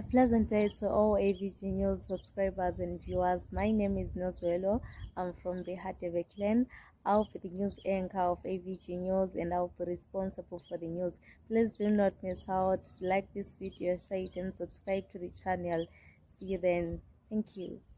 pleasant day to all AVG News subscribers and viewers. My name is Noswelo. I'm from the Hadebe clan. I'll be the news anchor of AVG News and I'll be responsible for the news. Please do not miss out. Like this video, share it and subscribe to the channel. See you then. Thank you.